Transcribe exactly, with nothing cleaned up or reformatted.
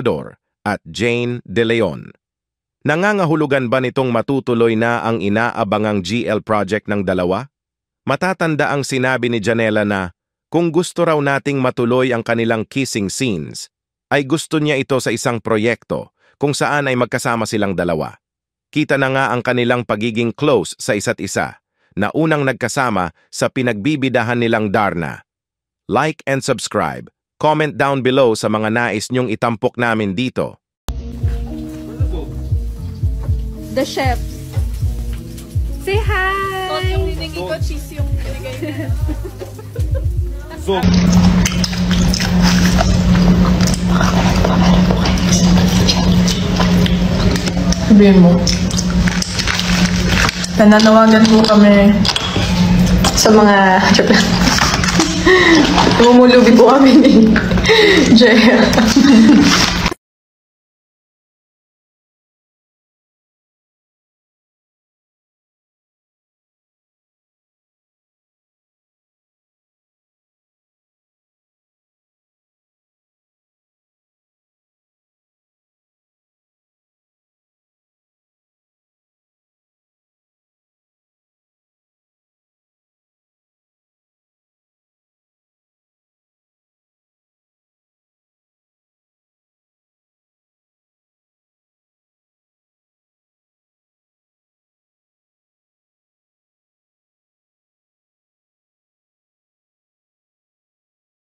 Salvador at Jane De Leon. Nangangahulugan ba nitong matutuloy na ang inaabangang G L project ng dalawa? Matatanda ang sinabi ni Janela na kung gusto raw nating matuloy ang kanilang kissing scenes, ay gusto niya ito sa isang proyekto kung saan ay magkasama silang dalawa. Kita na nga ang kanilang pagiging close sa isa't isa, na unang nagkasama sa pinagbibidahan nilang Darna. Like and subscribe. Comment down below sa mga nais niyong itampok namin dito. The chef. Say hi! Salt yung hiningi ko, cheese yung binigay niya. Zoom. Sabihin mo. Nananawagan po kami sa mga... Tumumulubi po kami ni Jaya.